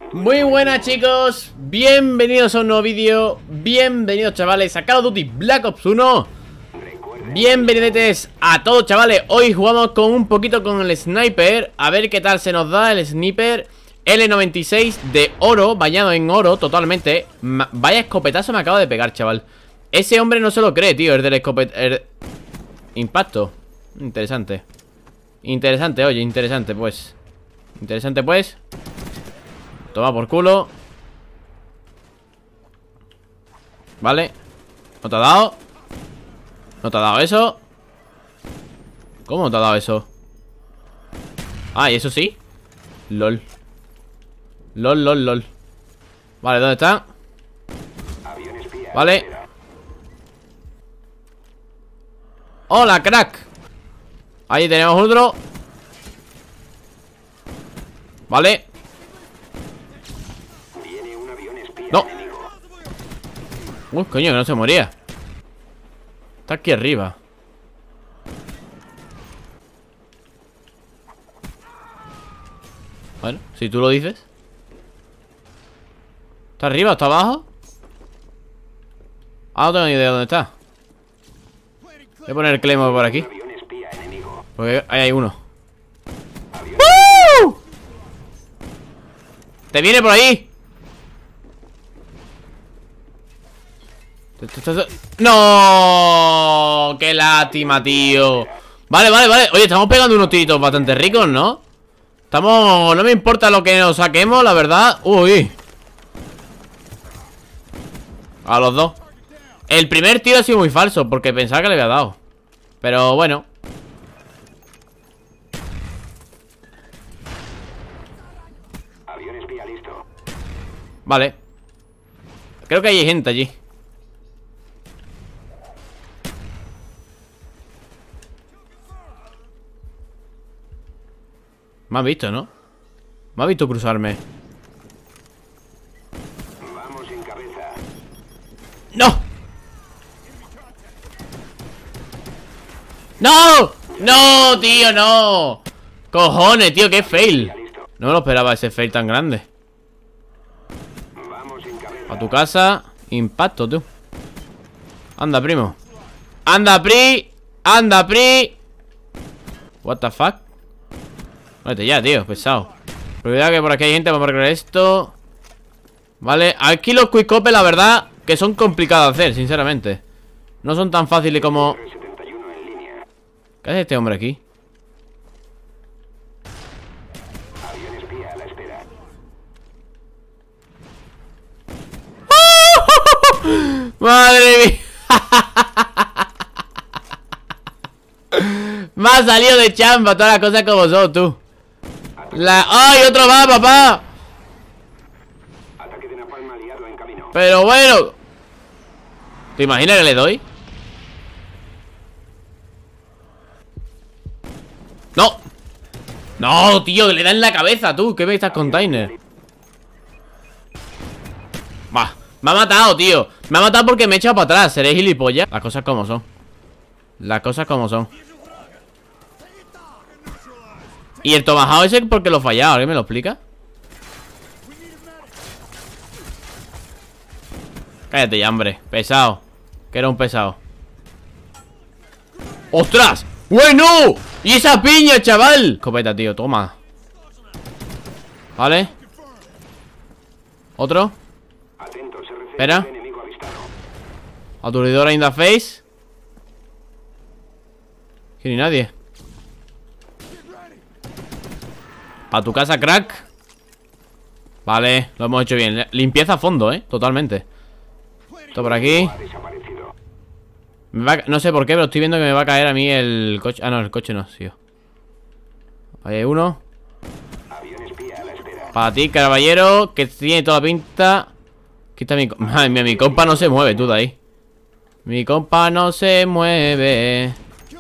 Muy buenas chicos, bienvenidos a un nuevo vídeo. Bienvenidos chavales a Call of Duty Black Ops 1. Bienvenidos a todos chavales. Hoy jugamos con un poquito con el sniper. A ver qué tal se nos da el sniper L96 de oro, bañado en oro totalmente. Vaya escopetazo me acaba de pegar, chaval. Ese hombre no se lo cree, tío, el del escopet... Impacto. Interesante. Interesante, oye, interesante pues. Interesante pues. Toma por culo. Vale. ¿No te ha dado? ¿No te ha dado eso? ¿Cómo no te ha dado eso? Ah, ¿y eso sí? LOL. LOL, LOL, LOL. Vale, ¿dónde está? Vale. ¡Hola, crack! Ahí tenemos otro. Vale. No. Uy, coño, que no se moría. Está aquí arriba. Bueno, si tú lo dices. ¿Está arriba o está abajo? Ah, no tengo ni idea de dónde está. Voy a poner el Claymore por aquí, porque ahí hay uno. ¡Uh! ¡Te viene por ahí! ¡No! ¡Qué lástima, tío! Vale, vale, vale. Oye, estamos pegando unos tiritos bastante ricos, ¿no? Estamos... No me importa lo que nos saquemos, la verdad. Uy. A los dos. El primer tiro ha sido muy falso, porque pensaba que le había dado. Pero bueno. Avión espía listo. Vale. Creo que hay gente allí. Me has visto, ¿no? Me has visto cruzarme. Vamos sin cabeza. ¡No! ¡No! ¡No, tío, no! ¡Cojones, tío! ¡Qué fail! No me lo esperaba ese fail tan grande. Vamos sin cabeza. A tu casa. Impacto, tú. Anda, primo. ¡Anda, pri! ¡Anda, pri! What the fuck. Vete ya, tío, pesado. Cuidado que por aquí hay gente. Vamos a arreglar esto. Vale, aquí los quick-open, la verdad, que son complicados de hacer, sinceramente. No son tan fáciles como... 71 en línea. ¿Qué hace este hombre aquí? Avión espía a la espera. ¡Madre mía! Me ha salido de chamba todas las cosas como son, tú. ¡Ay, otro más, papá! Ataque de napalm aliado en camino. Pero bueno. ¿Te imaginas que le doy? ¡No! ¡No, tío! Que le da en la cabeza, tú. ¿Qué ves estas containers? Va, me ha matado, tío. Me ha matado porque me he echado para atrás. ¿Seré gilipollas? Las cosas como son. Las cosas como son. ¿Y el tomahawk ese por qué lo he fallado? ¿Alguien me lo explica? Cállate ya, hombre. Pesado. Que era un pesado. ¡Ostras! ¡Bueno! ¡Y esa piña, chaval! Escopeta, tío. Toma. Vale. ¿Otro? Atentos, RC. Espera. Enemigo avistado. Aturdidora in the face. Que ni nadie. A tu casa, crack. Vale, lo hemos hecho bien. Limpieza a fondo, totalmente. Esto por aquí. Ha desaparecido. No sé por qué, pero estoy viendo que me va a caer a mí el coche. Ah, no, el coche no, tío. Ahí hay uno. Avión espía a la espera. Para ti, caballero, que tiene toda la pinta. Aquí está mi... Madre mía, mi compa no se mueve, tú de ahí. Mi compa no se mueve.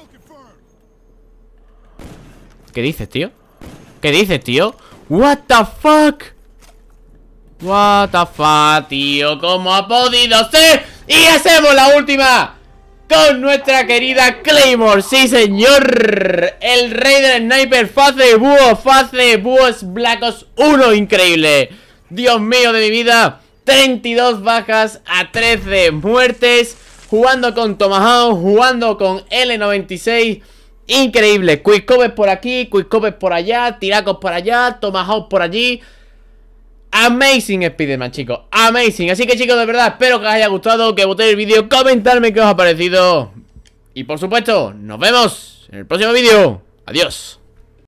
¿Qué dices, tío? ¿Qué dices, tío? What the fuck? What the fuck, tío. ¿Cómo ha podido ser? Y hacemos la última con nuestra querida Claymore. Sí, señor. El rey del sniper. Fase búho Black Ops 1. Increíble. Dios mío de mi vida. 32 bajas a 13 muertes. Jugando con Tomahawk, jugando con L96. Increíble. Quickscope por aquí, Quickscope por allá, Tiracos por allá, Tomahawk por allí. Amazing Spiderman, chicos. Amazing. Así que, chicos, de verdad, espero que os haya gustado, que votéis el vídeo, comentadme qué os ha parecido. Y por supuesto, nos vemos en el próximo vídeo. Adiós.